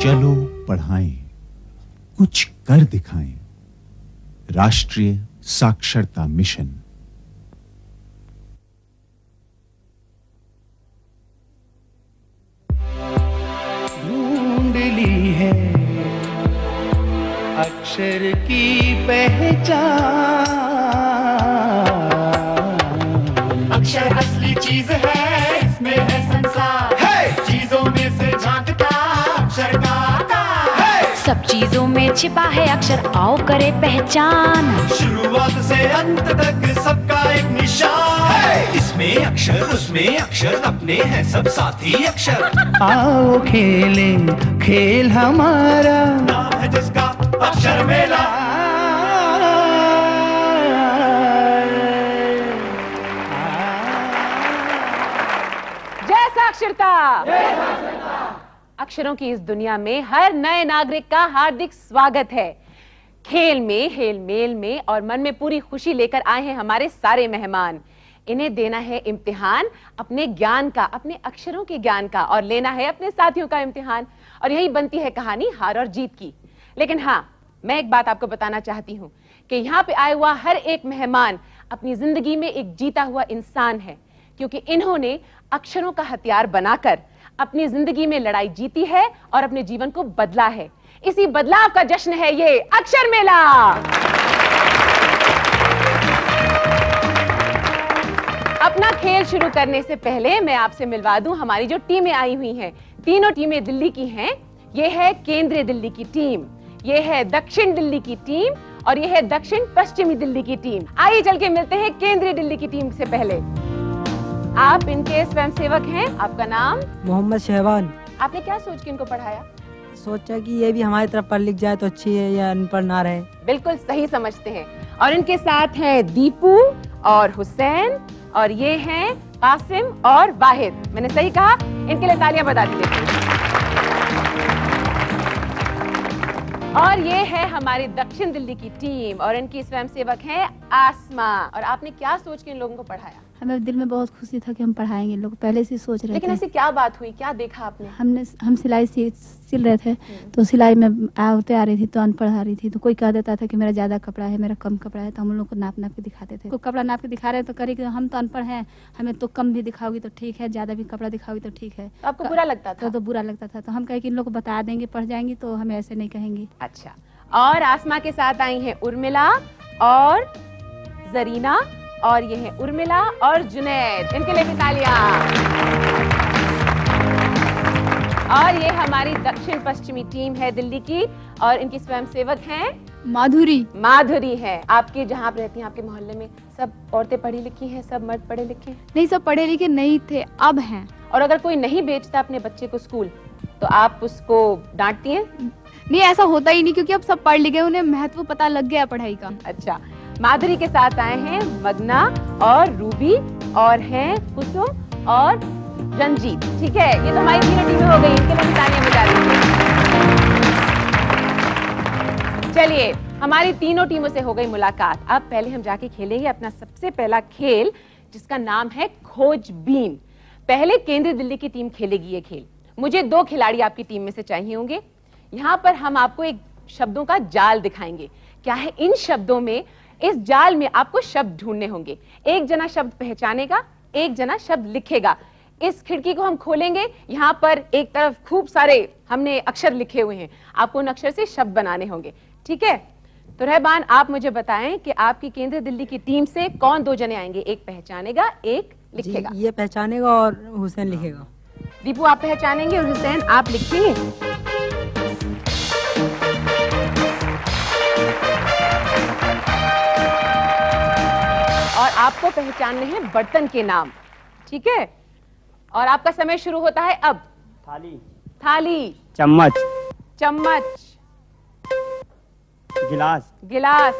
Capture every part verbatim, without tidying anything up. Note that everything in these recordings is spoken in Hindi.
चलो पढ़ाएं, कुछ कर दिखाएं। राष्ट्रीय साक्षरता मिशन। ढूंढ ली है अक्षर की पहचान। अक्षर असली चीज है, इसमें है संसार। चीजों में से झांकता अक्षर का आकार। सब चीजों में छिपा है अक्षर, आओ करे पहचान। शुरुआत से अंत तक सबका एक निशान। इसमें अक्षर उसमें अक्षर, अपने हैं सब साथी अक्षर। आओ खेले खेल हमारा, नाम है जिसका अक्षर मेला। जय साक्षरता। अक्षरों की इस दुनिया में हर नए नागरिक का हार्दिक स्वागत है। खेल में, हेल मेल में और मन में पूरी खुशी लेकर आए हैं हमारे सारे मेहमान। इन्हें देना है इम्तिहान अपने ज्ञान का, अपने अक्षरों के ज्ञान का, और लेना है अपने साथियों का इम्तिहान। और यही बनती है कहानी हार और जीत की। लेकिन हाँ, मैं एक बात आपको बताना चाहती हूँ कि यहाँ पे आया हुआ हर एक मेहमान अपनी जिंदगी में एक जीता हुआ इंसान है, क्योंकि इन्होंने अक्षरों का हथियार बनाकर अपनी जिंदगी में लड़ाई जीती है और अपने जीवन को बदला है। इसी बदलाव का जश्न है ये अक्षर मेला। अपना खेल शुरू करने से पहले मैं आपसे मिलवा दूं हमारी जो टीमें आई हुई हैं। तीनों टीमें दिल्ली की हैं। ये है केंद्रीय दिल्ली की टीम, ये है दक्षिण दिल्ली की टीम और ये है दक्षिण पश्चिमी दिल्ली की टीम। आइए चल के मिलते हैं केंद्रीय दिल्ली की टीम से पहले। आप इनके स्वयंसेवक हैं, आपका नाम? मोहम्मद शहबान। आपने क्या सोच के इनको पढ़ाया? सोचा कि ये भी हमारी तरफ पढ़ लिख जाए तो अच्छी है, या अनपढ़ ना रहे। बिल्कुल सही समझते हैं। और इनके साथ हैं दीपू और हुसैन, और ये हैं कासिम और वाहिद। मैंने सही कहा? इनके लिए तालियां बजा दीजिए। और ये है हमारी दक्षिण दिल्ली की टीम और इनकी स्वयंसेवक हैं आसमा। और आपने क्या सोच के इन लोगों को पढ़ाया? हमें दिल में बहुत खुशी था कि हम पढ़ाएंगे, लोग पहले से सोच रहे थे। लेकिन ऐसी क्या बात हुई, क्या देखा आपने? हमने हम सिलाई सिल रहे थे, तो सिलाई में आवते आ रही थी तो अनपढ़ आ रही थी, तो कोई कह देता था कि मेरा ज्यादा कपड़ा है, मेरा कम कपड़ा है, तो हम लोग को नाप नाप के दिखाते थे। कोई कपड़ा नाप के दिखा रहे तो करे कि हम तो अनपढ़ हैं, हमें तो कम भी दिखाओगी तो ठीक है, ज्यादा भी कपड़ा दिखाओगी तो ठीक है। तो आपको बुरा लगता था? तो, तो बुरा लगता था, तो हम कहे कि इन लोग को बता देंगे, पढ़ जाएंगी तो हमें ऐसे नहीं कहेंगे। अच्छा। और आसमा के साथ आई हैं उर्मिला और जरीना, और ये है उर्मिला और जुनैद। इनके लिए भी तालियां। और ये हमारी दक्षिण पश्चिमी टीम है दिल्ली की और इनकी स्वयंसेवक हैं माधुरी। माधुरी है। आपके जहाँ आप रहती हैं, आपके मोहल्ले में सब औरतें पढ़ी लिखी हैं, सब मर्द पढ़े लिखे हैं? नहीं, सब पढ़े लिखे नहीं थे, अब हैं। और अगर कोई नहीं भेजता अपने बच्चे को स्कूल, तो आप उसको डांटती हैं? नहीं, ऐसा होता ही नहीं, क्योंकि अब सब पढ़ लिखे, उन्हें महत्व पता लग गया पढ़ाई का। अच्छा। माधुरी के साथ आए हैं मगना और रूबी और हैं कुसुम और रंजीत। ठीक है, ये तो हमारी तीनों टीमें हो गई। इनके लिए तालियां बजा दीजिए। चलिए, हमारी तीनों टीमों से हो गई मुलाकात। अब पहले हम जाके खेलेंगे अपना सबसे पहला खेल, जिसका नाम है खोजबीन। पहले केंद्रीय दिल्ली की टीम खेलेगी ये खेल। मुझे दो खिलाड़ी आपकी टीम में से चाहिए होंगे। यहाँ पर हम आपको एक शब्दों का जाल दिखाएंगे। क्या है इन शब्दों में? इस जाल में आपको शब्द ढूंढने होंगे। एक जना शब्द पहचानेगा, एक जना शब्द लिखेगा। इस खिड़की को हम खोलेंगे, यहाँ पर एक तरफ खूब सारे हमने अक्षर लिखे हुए हैं, आपको उन अक्षर से शब्द बनाने होंगे। ठीक है? तो रहमान, आप मुझे बताएं कि आपकी केंद्रीय दिल्ली की टीम से कौन दो जने आएंगे? एक पहचानेगा, एक लिखेगा। ये पहचानेगा और हुसैन लिखेगा। दीपू आप पहचानेंगे और हुसैन आप लिखेंगे। और आपको पहचानने हैं बर्तन के नाम। ठीक है? और आपका समय शुरू होता है अब। थाली। थाली। चम्मच। चम्मच। गिलास। गिलास।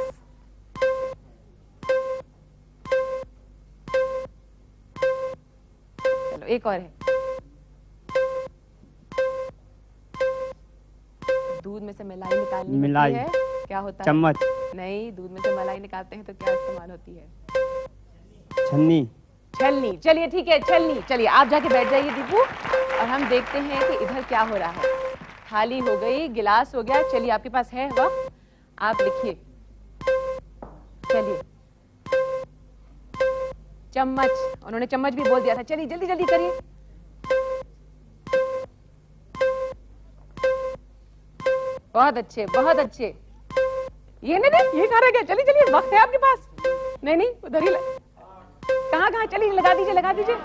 चलो एक और है। दूध में से मलाई निकालनी मिलाई होती है, क्या होता है? चम्मच। नहीं, दूध में से मलाई निकालते हैं तो क्या इस्तेमाल होती है? छन्नी। छलनी। चलिए ठीक है, छलनी। चलिए आप जाके बैठ जाइए दीपू, और हम देखते हैं कि इधर क्या हो रहा है। थाली हो गई, गिलास हो गया। चलिए आपके पास है वक्त, आप लिखिए। चलिए चम्मच, उन्होंने चम्मच भी बोल दिया था। चलिए जल्दी जल्दी करिए। बहुत अच्छे, बहुत अच्छे। ये नहीं नहीं, ये कहाँ रह गया? चलिए चलिए, वक्त है आपके पास। नहीं नहीं, उधर ही ल... कहाँ कहाँ? चलिए लगा दीजिए, लगा दीजिए।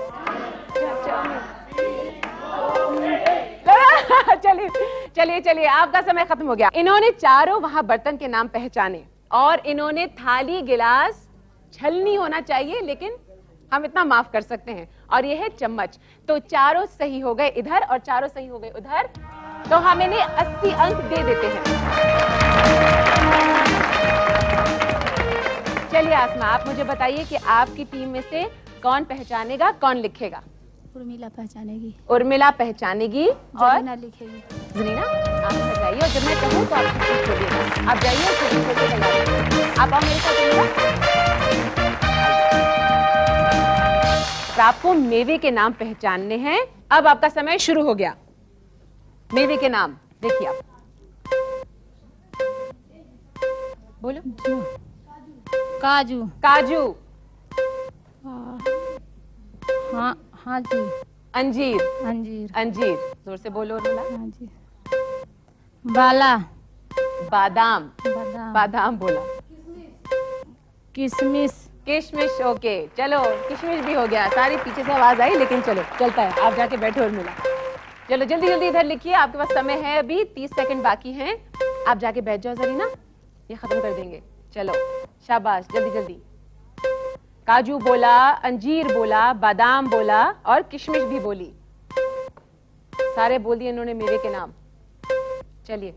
चलिए चलिए चलिए, आपका समय खत्म हो गया। इन्होंने चारों वहां बर्तन के नाम पहचाने और इन्होंने थाली, गिलास, छलनी होना चाहिए, लेकिन हम इतना माफ कर सकते हैं, और ये है चम्मच। तो चारों सही हो गए इधर और चारों सही हो गए उधर, तो हम इन्हें अस्सी अंक दे देते हैं। चलिए आसमा, आप मुझे बताइए कि आपकी टीम में से कौन पहचानेगा, कौन लिखेगा? उर्मिला पहचानेगी। उर्मिला पहचानेगी और जरीना लिखेगी। जरीना, आप जाइए और जब मैं कहूँ तो आप कुछ बोलिएगा। आप जाइए और छोटे छोटे लगाइए। आप आओ मेरे साथ। उर्मिला, तो आपको मेवे के नाम पहचानने हैं। अब आपका समय शुरू हो गया। मेवे के नाम देखिए आप, बोलो। काजू। काजू। हाँ हाँ जी। अंजीर। अंजीर। अंजीर, जोर से बोलो उर्मिला। हाँ जी। बाला। बादाम। बादाम। बादाम बोला। किशमिश। किशमिश, ओके। चलो किशमिश भी हो गया। सारी पीछे से आवाज आई, लेकिन चलो चलता है। आप जाके बैठो उर्मिला। चलो जल्दी जल्दी इधर लिखिए, आपके पास समय है, अभी तीस सेकंड बाकी हैं। आप जाके बैठ जाओ जरीना, ये खत्म कर देंगे। चलो शाबाश, जल्दी जल्दी। काजू बोला, अंजीर बोला, बादाम बोला और किशमिश भी बोली। सारे बोल दिए इन्होंने मेवे के नाम। चलिए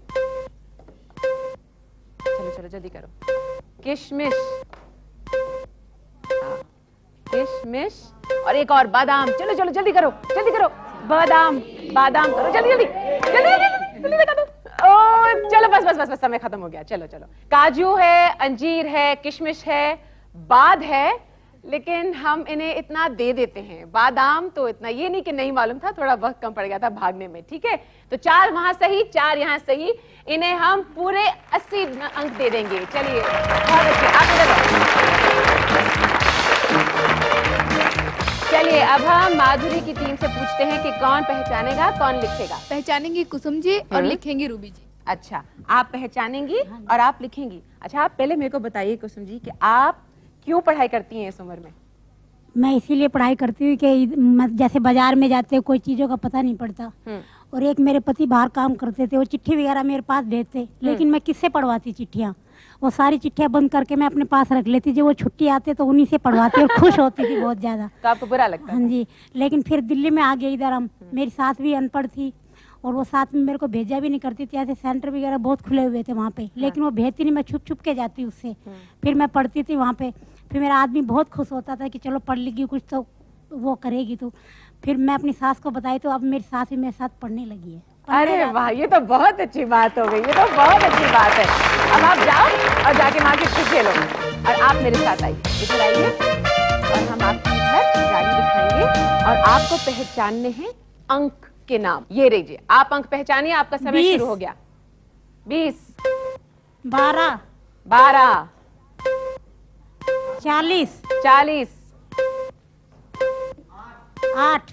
चलो चलो जल्दी करो। किशमिश, हाँ, किशमिश और एक और बादाम। चलो चलो जल्दी करो, जल्दी करो। बादाम, बादाम करो, जल्दी जल्दी जल्दी जल्दी जल्दी लगा दो। ओ चलो बस बस बस बस, समय खत्म हो गया। चलो चलो, काजू है, अंजीर है, किशमिश है, बाद है, लेकिन हम इन्हें इतना दे देते हैं। बादाम तो इतना, ये नहीं कि नहीं मालूम था, थोड़ा वक्त कम पड़ गया था भागने में। ठीक है, तो चार वहां सही, चार यहाँ सही। इन्हें हम पूरे अस्सी अंक दे देंगे। चलिए बहुत अच्छे, आप इधर आओ। चलिए अब हम माधुरी की टीम से पूछते हैं कि कौन पहचानेगा, कौन लिखेगा। पहचानेंगी कुसुम जी और लिखेंगी रूबी जी। अच्छा, आप पहचानेंगी और आप लिखेंगी। अच्छा, आप पहले मेरे को बताइए कुसुम जी कि आप क्यों पढ़ाई करती हैं इस उम्र में? मैं इसीलिए पढ़ाई करती हूँ कि जैसे बाजार में जाते कोई चीज़ों का पता नहीं पड़ता, और एक मेरे पति बाहर काम करते थे, वो चिट्ठी वगैरह मेरे पास भेजते, लेकिन मैं किससे पढ़वाती चिट्ठियाँ? वो सारी चिट्ठियाँ बंद करके मैं अपने पास रख लेती। जब वो छुट्टी आते तो उन्हीं से पढ़वाती और खुश होती थी बहुत ज़्यादा। तो आपको बुरा लगता? हाँ जी, लेकिन फिर दिल्ली में आ गई इधर हम। मेरी सास भी अनपढ़ थी और वो साथ में मेरे को भेजा भी नहीं करती थी। ऐसे सेंटर वगैरह बहुत खुले हुए थे वहाँ पे, लेकिन वो भेजती नहीं, मैं छुप छुप के जाती उससे। फिर मैं पढ़ती थी वहाँ पे। फिर मेरा आदमी बहुत खुश होता था कि चलो पढ़ लेगी, कुछ तो वो करेगी। तो फिर मैं अपनी सास को बताई, तो अब मेरी सास भी मेरे साथ पढ़ने लगी है। अरे वाह, ये तो बहुत अच्छी बात हो गई, ये तो बहुत अच्छी बात है। अब आप जाओ और जाके माँ की खुशी लो, और आप मेरे साथ आइए, इधर आइए, और हम आपकी घर जारी दिखाएंगे और आपको पहचानने हैं अंक के नाम। ये रहिए, आप अंक पहचानिए। आपका समय शुरू हो गया। बीस, बारह, बारह, चालीस, चालीस, आठ,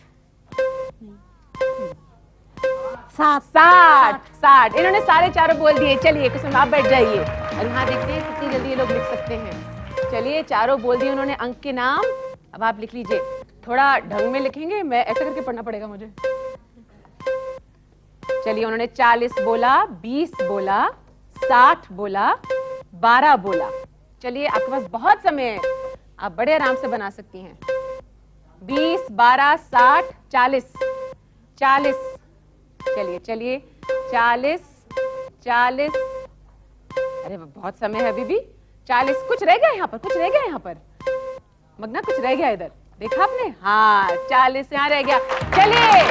सात, साठ, साठ। इन्होंने सारे चारों बोल दिए। चलिए कुसुम आप बैठ जाइए और यहाँ देखते हैं कितनी जल्दी ये लोग लिख सकते हैं। चलिए चारों बोल दिए उन्होंने अंक के नाम। अब आप लिख लीजिए, थोड़ा ढंग में लिखेंगे, मैं ऐसे करके पढ़ना पड़ेगा मुझे। चलिए, उन्होंने चालीस बोला, बीस बोला, साठ बोला, बारह बोला। चलिए आपके पास बहुत समय है, आप बड़े आराम से बना सकती हैं। बीस, बारह, साठ, चालीस, चालीस। चलिए चलिए, चालीस, चालीस। अरे बहुत समय है अभी भी। चालीस, कुछ रह गया यहाँ पर, कुछ रह गया यहाँ पर मगना, कुछ रह गया इधर, देखा आपने? हाँ, चालीस यहाँ रह गया। चलिए,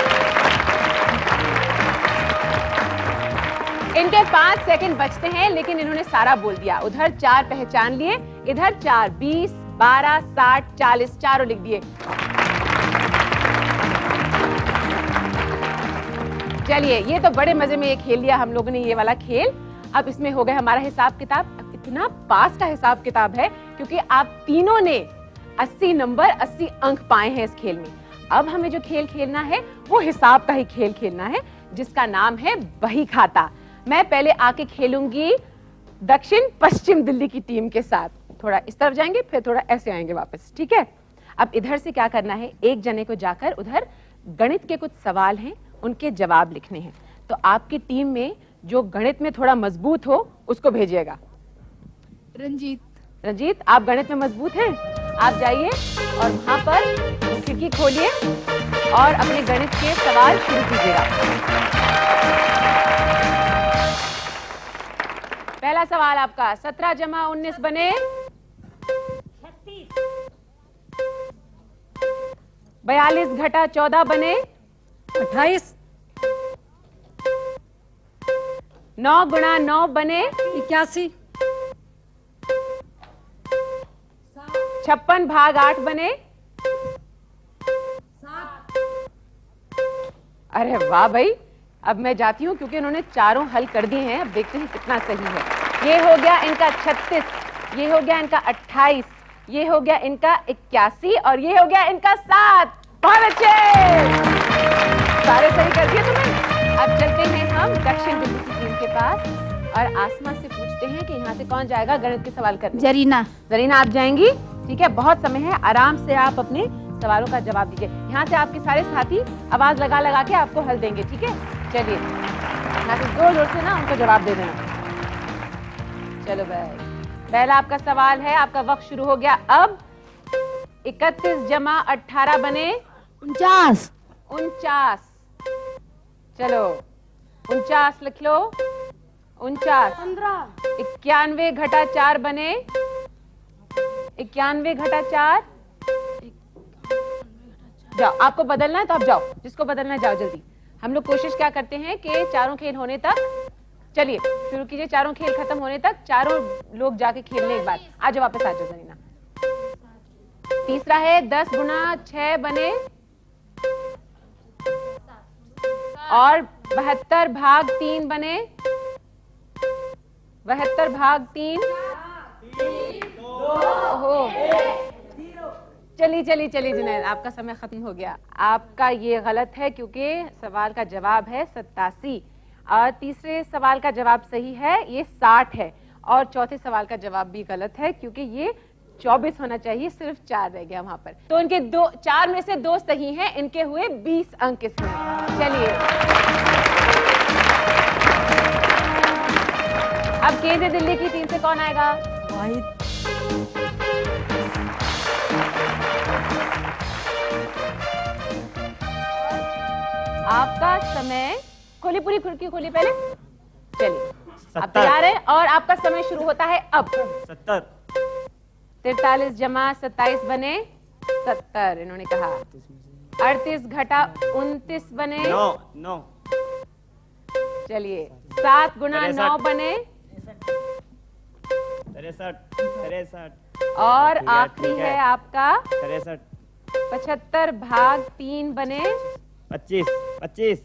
इनके पांच सेकंड बचते हैं, लेकिन इन्होंने सारा बोल दिया। उधर चार पहचान लिए, इधर चार। बीस, बारह, साठ, चालीस, चारों लिख दिए। चलिए, ये तो बड़े मजे में ये खेल लिया हम लोगों ने, ये वाला खेल। अब इसमें हो गया हमारा हिसाब किताब। इतना पास का हिसाब किताब है क्योंकि आप तीनों ने अस्सी नंबर अस्सी अंक पाए हैं इस खेल में। अब हमें जो खेल खेलना है वो हिसाब का ही खेल खेलना है जिसका नाम है बही खाता। मैं पहले आके खेलूंगी दक्षिण पश्चिम दिल्ली की टीम के साथ। थोड़ा इस तरफ जाएंगे, फिर थोड़ा ऐसे आएंगे वापस, ठीक है? अब इधर से क्या करना है, एक जने को जाकर उधर गणित के कुछ सवाल हैं, उनके जवाब लिखने हैं। तो आपकी टीम में जो गणित में थोड़ा मजबूत हो उसको भेजिएगा। रंजीत। रंजीत, आप गणित में मजबूत हैं? आप जाइए और वहां पर खिड़की खोलिए और अपने गणित के सवाल शुरू कीजिएगा। पहला सवाल आपका, सत्रह जमा उन्नीस बने बयालीस घटा चौदह बने अट्ठाईस। नौ गुणा नौ बने इक्यासी। छप्पन भाग आठ बने अरे वाह भाई, अब मैं जाती हूँ क्योंकि उन्होंने चारों हल कर दिए हैं। अब देखते हैं कितना सही है। ये हो गया इनका छत्तीस, ये हो गया इनका अट्ठाईस, ये हो गया इनका इक्यासी और ये हो गया इनका सात। बहुत अच्छे, सारे सही कर दिए तुमने। अब चलते हैं हम दक्षिण दिल्ली की टीम के पास और आसमा से पूछते हैं कि यहाँ से कौन जाएगा गणित के सवाल करने। जरीना। जरीना आप जाएंगी, ठीक है? बहुत समय है, आराम से आप अपने सवालों का जवाब दीजिए। यहाँ से आपके सारे साथी आवाज लगा लगा के आपको हल देंगे, ठीक है? चलिए, यहाँ से जोर जोर से ना उनको जवाब दे देना। चलो भाई, पहला आपका सवाल है, आपका वक्त शुरू हो गया अब। इकतीस जमा अठारह बने उनचास। उनचास। चलो, उनचास लिख लो। उनचास। पंद्रह। इक्यानवे घटा चार बने इक्यानवे घटा चार। जाओ, आपको बदलना है तो आप जाओ, जिसको बदलना है जाओ जल्दी। हम लोग कोशिश क्या करते हैं कि चारों खेल होने तक, चलिए शुरू कीजिए, चारों खेल खत्म होने तक चारों लोग जाके खेल लें एक बार। आ जाओ वापस, आ जाओ जरीना। तीसरा है दस गुना छह बने और बहत्तर भाग तीन बने बहत्तर भाग तीन। ओहो, चलिए चलिए चलिए जुनैद, आपका समय खत्म हो गया। आपका ये गलत है क्योंकि सवाल का जवाब है सत्तासी और तीसरे सवाल का जवाब सही है, ये साठ है। और चौथे सवाल का जवाब भी गलत है क्योंकि ये चौबीस होना चाहिए, सिर्फ चार रह गया वहां पर। तो इनके दो, चार में से दो सही हैं, इनके हुए बीस अंक इसमें। चलिए, अब केंद्रीय दिल्ली की टीम से कौन आएगा? वाहिद। आपका समय, खोली पूरी खिड़की खोली पहले। चलिए, आप तैयार हैं और आपका समय शुरू होता है अब। सत्तर। तिरतालीस जमा सत्ताईस बने सत्तर, इन्होंने कहा। अड़तीस घटा उनतीस बने नौ। नौ। चलिए, सात गुना नौ बने तिरसठ। तिरसठ। और आखिरी है आपका तिरसठ। पचहत्तर भाग तीन बने पच्चीस। पच्चीस।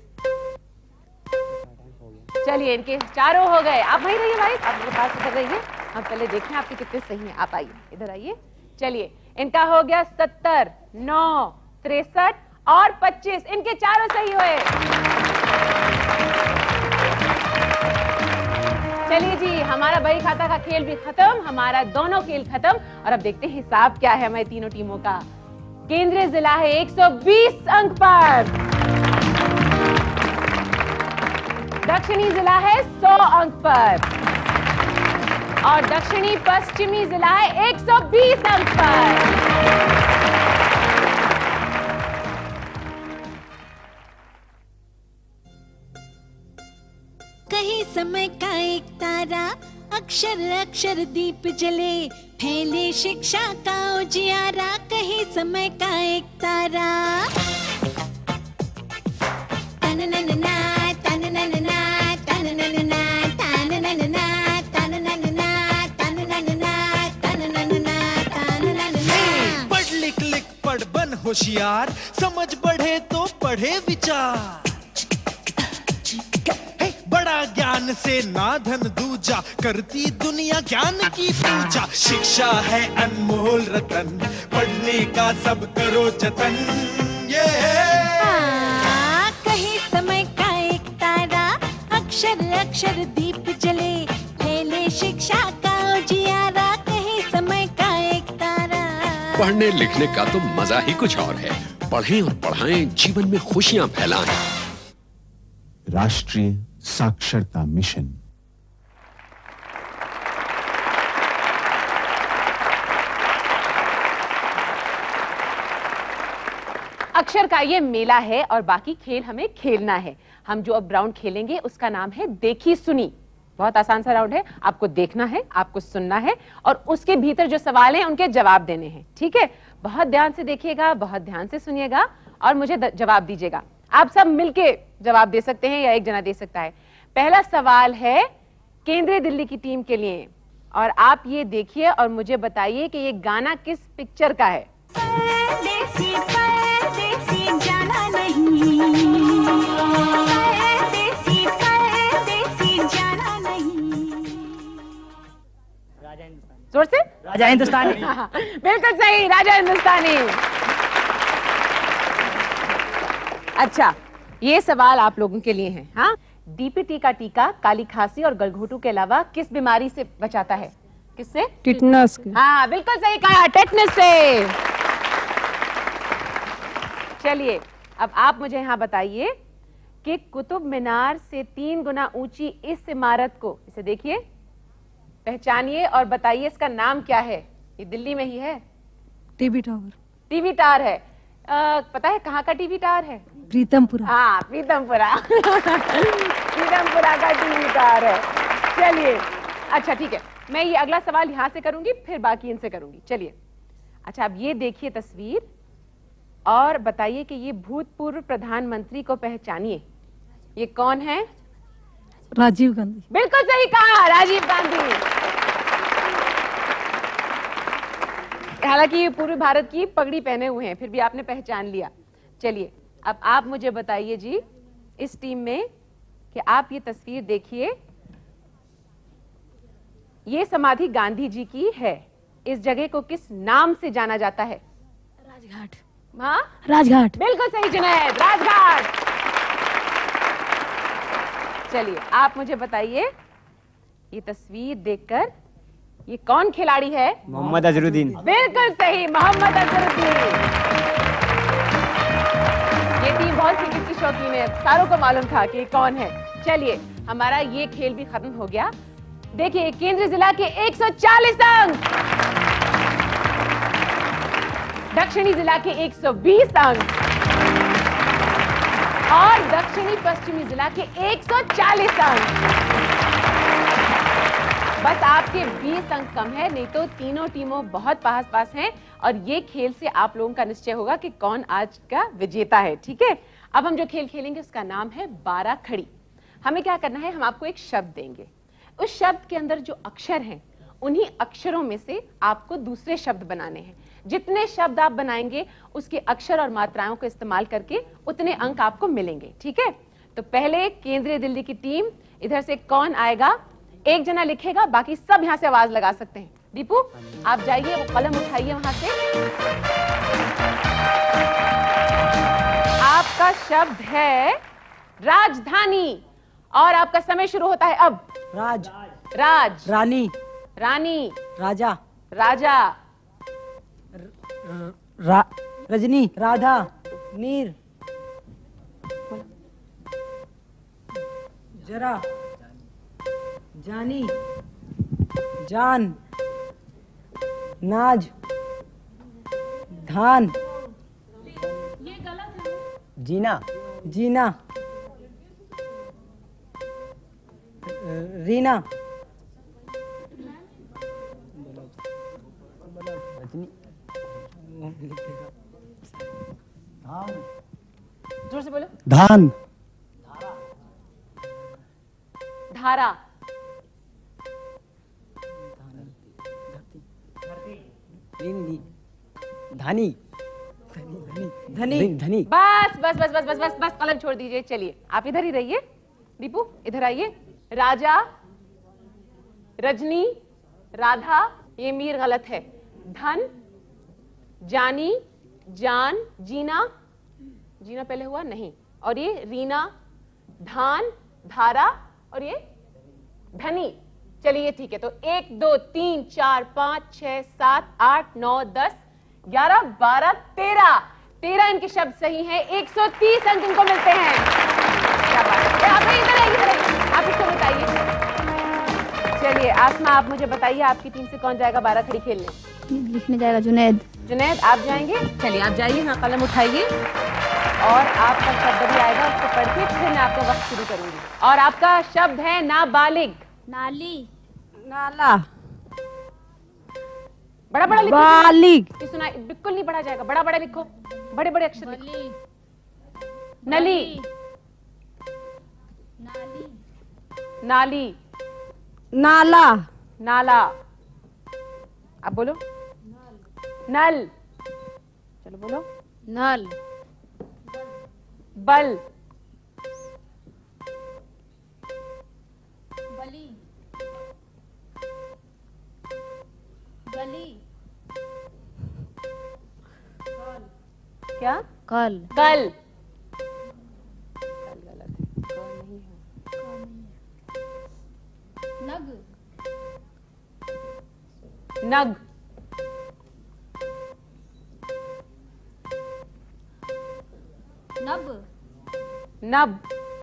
चलिए, इनके चारों हो गए। आप वहीं रहिए भाई, आप मेरे पास इधर रहिए, हम पहले देखें आपके कितने सही हैं। आप आइए, इधर आइए। चलिए, इनका हो गया सत्तर, नौ, तिरसठ और पच्चीस, इनके चारों सही हुए। चलिए जी, हमारा बही खाता का खेल भी खत्म, हमारा दोनों खेल खत्म। और अब देखते हैं हिसाब क्या है हमारी तीनों टीमों का। केंद्रीय जिला है एक सौ बीस अंक पर, दक्षिणी जिला है सौ अंक पर और दक्षिणी पश्चिमी जिला है एक सौ बीस अंक पर। कहीं समय का एक तारा, अक्षर अक्षर दीप जले, फैले शिक्षा का उजियारा। कहीं समय का एक तारा। तनननना, तनननना, तनननना, तनननना, तनननना, तनननना, तनननना, तनननना। पढ़ लिख लिख पढ़ बन होशियार, समझ बढ़े तो पढ़े विचार। भरा ज्ञान से ना धन दूजा, करती दुनिया ज्ञान की पूजा। शिक्षा है अनमोल रतन, पढ़ने का सब करो जतन। ये हाँ, कहीं समय का एक तारा, अक्षर अक्षर दीप जले, फैले शिक्षा का उजियारा। कहीं समय का एक तारा। पढ़ने लिखने का तो मजा ही कुछ और है। पढ़ें और पढ़ाएं, जीवन में खुशियां फैलाएं। राष्ट्रीय साक्षरता मिशन। अक्षर का ये मेला है और बाकी खेल हमें खेलना है। हम जो अब राउंड खेलेंगे उसका नाम है देखी सुनी। बहुत आसान सा राउंड है, आपको देखना है, आपको सुनना है और उसके भीतर जो सवाल हैं उनके जवाब देने हैं। ठीक है, बहुत ध्यान से देखिएगा, बहुत ध्यान से सुनिएगा और मुझे जवाब दीजिएगा। आप सब मिलके जवाब दे सकते हैं या एक जना दे सकता है। पहला सवाल है केंद्रीय दिल्ली की टीम के लिए और आप ये देखिए और मुझे बताइए कि ये गाना किस पिक्चर का है। परदेसी परदेसी जाना नहीं, परदेसी परदेसी जाना नहीं। राजा हिंदुस्तानी। जोर से। राजा हिंदुस्तानी। बिल्कुल सही, राजा हिंदुस्तानी। अच्छा, ये सवाल आप लोगों के लिए है। हाँ, डीपीटी का टीका काली खांसी और गलघोटू के अलावा किस बीमारी से बचाता है? किससे? टिटनस। हाँ, बिल्कुल सही कहा, टेटनस से। चलिए, अब आप मुझे यहाँ बताइए कि कुतुब मीनार से तीन गुना ऊंची इस इमारत को, इसे देखिए, पहचानिए और बताइए इसका नाम क्या है। ये दिल्ली में ही है। TV tower. टीवी टावर है। आ, पता है कहाँ का टीवी टावर है? प्रीतमपुरा। हाँ, प्रीतमपुरा। प्रीतमपुरा का टीवी टावर है। चलिए, अच्छा ठीक है, मैं ये अगला सवाल यहाँ से करूंगी, फिर बाकी इनसे करूंगी। चलिए, अच्छा अब ये देखिए तस्वीर और बताइए कि ये भूतपूर्व प्रधानमंत्री को पहचानिए। ये कौन है? राजीव गांधी। बिल्कुल सही कहा, राजीव गांधी। हालांकि ये पूर्व भारत की पगड़ी पहने हुए हैं, फिर भी आपने पहचान लिया। चलिए, अब आप मुझे बताइए जी इस टीम में कि आप ये तस्वीर देखिए, ये समाधि गांधी जी की है। इस जगह को किस नाम से जाना जाता है? राजघाट। हाँ, राजघाट। बिल्कुल सही जुनैद, राजघाट। चलिए, आप मुझे बताइए ये तस्वीर देखकर ये कौन खिलाड़ी है? मोहम्मद अजहरुद्दीन। बिल्कुल सही, मोहम्मद अजहरुद्दीन। ये टीम बहुत क्रिकेट की शौकीन है, सारों को मालूम था कि कौन है। चलिए, हमारा ये खेल भी खत्म हो गया। देखिए, केंद्रीय जिला के एक सौ चालीस अंक, दक्षिणी जिला के एक सौ बीस अंक और दक्षिणी पश्चिमी जिला के एक सौ चालीस अंक। बस आपके बीस अंक कम है, नहीं तो तीनों टीमों बहुत पास पास हैं और ये खेल से आप लोगों का निश्चय होगा कि कौन आज का विजेता है। ठीक है, अब हम जो खेल खेलेंगे उसका नाम है बारह खड़ी। हमें क्या करना है, हम आपको एक शब्द देंगे, उस शब्द के अंदर जो अक्षर हैं उन्हीं अक्षरों में से आपको दूसरे शब्द बनाने हैं। जितने शब्द आप बनाएंगे उसके अक्षर और मात्राओं को इस्तेमाल करके उतने अंक आपको मिलेंगे। ठीक है, तो पहले केंद्रीय दिल्ली की टीम, इधर से कौन आएगा? एक जना लिखेगा, बाकी सब यहाँ से आवाज लगा सकते हैं। दीपू, आप जाइए, वो कलम उठाइए वहां से। आपका शब्द है राजधानी और आपका समय शुरू होता है अब। राज। राज। रानी। रानी। राजा। राजा। रा, रजनी। राधा। नीर। जरा। जानी। जान। नाज। धान। ये गलत है। जीना। जीना। रीना। जोर से बोलो। धान। धारा। धनी। धनी। धनी। बस बस बस बस बस बस बस कलम छोड़ दीजिए। चलिए, आप इधर ही रहिए। दीपू, इधर आइए। राजा, रजनी, राधा, ये मीर गलत है। धन, जानी, जान, जीना, जीना पहले हुआ नहीं, और ये रीना, धान, धारा, और ये धनी। चलिए ठीक है, तो एक दो तीन चार पांच छह सात आठ नौ दस ग्यारह बारह तेरह तेरह इनके शब्द सही हैं। एक सौ तीस अंक इनको मिलते हैं। क्या बात है। आप इधर आइए, इधर आइए, आप इसको बताइए। चलिए आसमा, आप मुझे बताइए आपकी टीम से कौन जाएगा बारह खड़ी खेलने? लिखने जाएगा जुनैद। जुनैद आप जाएंगे? चलिए आप जाइए, हाँ कलम उठाइए और आपका शब्द भी आएगा, उसको पढ़ के फिर मैं आपका वक्त शुरू करूंगी। और आपका शब्द है नाबालिग। नाली, नाला, बड़ा बड़ा लिखो। बालिग। सुना, बिल्कुल नहीं पढ़ा जाएगा, बड़ा बड़ा लिखो, बड़े बड़े अक्षर लिखो। नली, नाली, नाली, नाला, नाला। आप बोलो नल। चलो बोलो नल, बल, बली, गली, क्या? कल, कल, कल गलत है, क नहीं है। नग, नग, नब, नब,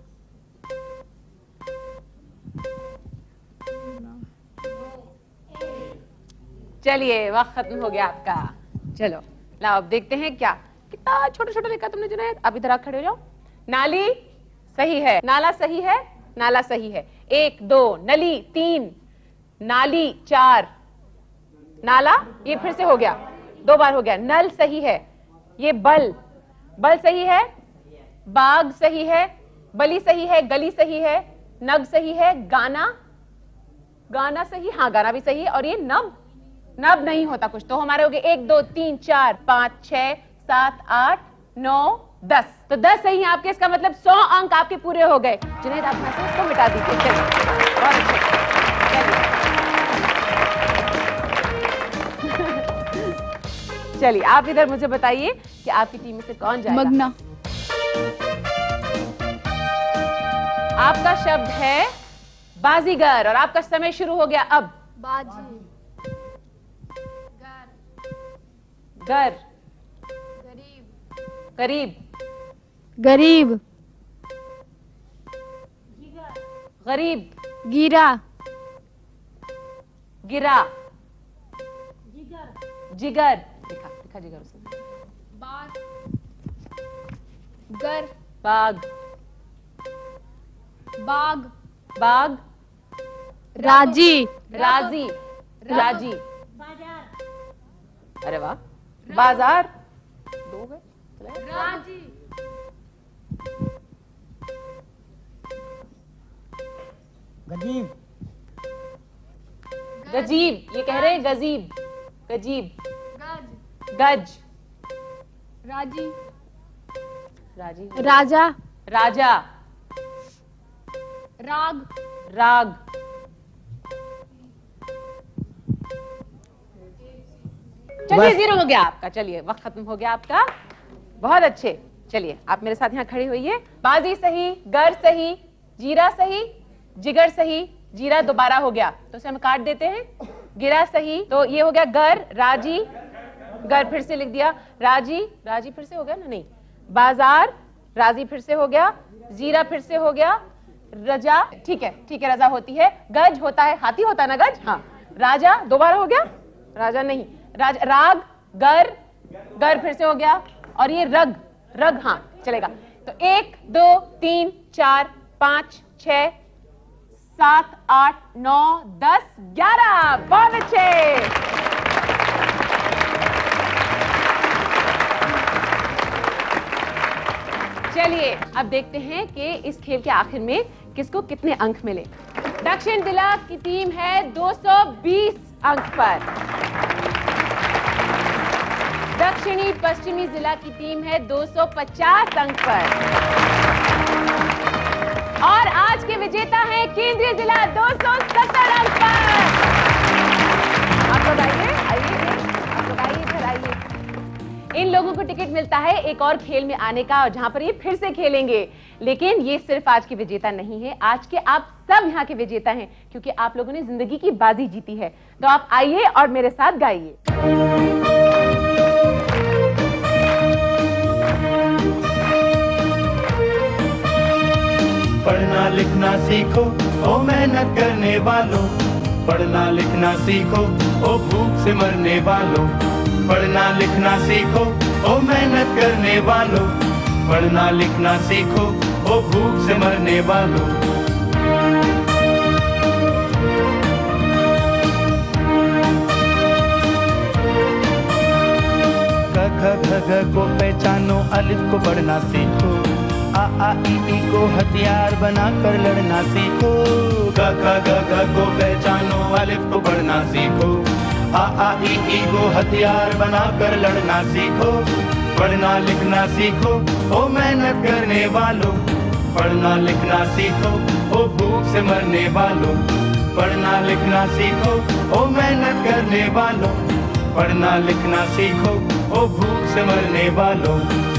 चलिए वक्त खत्म हो गया आपका। चलो लाओ अब देखते हैं क्या कितना छोटा छोटा लिखा तुमने जुनैद। अब इधर आप खड़े हो जाओ। नाली सही है, नाला सही है, नाला सही है। एक दो, नली तीन, नाली चार, नाला ये फिर से हो गया, दो बार हो गया। नल सही है, ये बल, बल सही है, बाग सही है, बली सही है, गली सही है, नग सही है, गाना, गाना सही, हाँ गाना भी सही है। और ये नब, नब नहीं होता कुछ। तो हमारे हो गए एक दो तीन चार पांच छह सात आठ नौ दस, तो दस सही है आपके। इसका मतलब सौ अंक आपके पूरे हो गए। जुनैद आप मैसेज इसको मिटा दीजिए। चलिए बहुत अच्छे। चलिए आप इधर मुझे बताइए कि आपकी टीम में से कौन जाएगा? मगना। आपका शब्द है बाजीगर और आपका समय शुरू हो गया अब। बाजी, गर, गरीब, करीब, गरीब, गरीब, गिरा, गिरा, जिगर, दिखा दिखा जिगर उसने। बाग, गर, बाग, बाग, बाग, राजी, राजी, राजी, अरे वाह, बाजार, दो गए, चले। राजी, गजीब, गजीब, ये कह रहे हैं गजीब, गजीब, गज, गज, राजी, राजी, राजा, राजा, राग, राग, चलिए जीरो हो गया आपका। चलिए वक्त खत्म हो गया आपका। बहुत अच्छे। चलिए आप मेरे साथ यहाँ खड़े होइए। बाजी सही, गर सही, जीरा सही, जिगर सही, जीरा दोबारा हो गया तो उसे हम काट देते हैं। गिरा सही, तो ये हो गया गर, राजी, गर फिर से लिख दिया, राजी, राजी फिर से हो गया ना, नहीं, बाजार, राजी फिर से हो गया, जीरा फिर से हो गया, रजा, ठीक है ठीक है रजा होती है, गज होता है, हाथी होता है ना गज, हाँ, राजा दोबारा हो गया, राजा नहीं, राज, राग, गर, गर फिर से हो गया, और ये रग, रग, हाँ चलेगा। तो एक दो तीन चार पांच छह सात आठ नौ दस ग्यारह, बहुत अच्छे। चलिए अब देखते हैं कि इस खेल के आखिर में किसको कितने अंक मिले। दक्षिण जिला की टीम है दो सौ बीस अंक पर, दक्षिणी पश्चिमी जिला की टीम है दो सौ पचास अंक पर, और आज के विजेता हैं केंद्रीय जिला दो सौ सत्तर अंक पर। आप लोग आइए, आइए, आप लोग आइए, इधर आइए। इन लोगों को टिकट मिलता है एक और खेल में आने का, और जहां पर ये फिर से खेलेंगे। लेकिन ये सिर्फ आज के विजेता नहीं है, आज के आप सब यहाँ के विजेता हैं, क्योंकि आप लोगों ने जिंदगी की बाजी जीती है। तो आप आइए और मेरे साथ गाइए। पढ़ना लिखना सीखो ओ मेहनत करने वालों, पढ़ना लिखना सीखो ओ भूख से मरने वालों, पढ़ना लिखना सीखो ओ मेहनत करने वालों, पढ़ना लिखना सीखो ओ भूख से मरने वालों। क ख ग घ को पहचानो, अलिफ को पढ़ना सीखो, आ आ ई ई को हथियार बना कर लड़ना सीखो। ग ख ग घ को पहचानो, अलिफ को पढ़ना सीखो, आ आ ई ई को हथियार बना कर लड़ना सीखो। पढ़ना लिखना सीखो ओ मेहनत करने वालों, पढ़ना लिखना सीखो ओ भूख से मरने वालों, पढ़ना लिखना सीखो ओ मेहनत करने वालों, पढ़ना लिखना सीखो ओ भूख से मरने वालों।